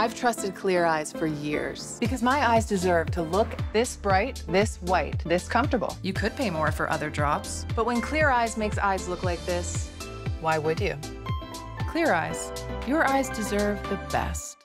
I've trusted Clear Eyes for years because my eyes deserve to look this bright, this white, this comfortable. You could pay more for other drops. But when Clear Eyes makes eyes look like this, why would you? Clear Eyes. Your eyes deserve the best.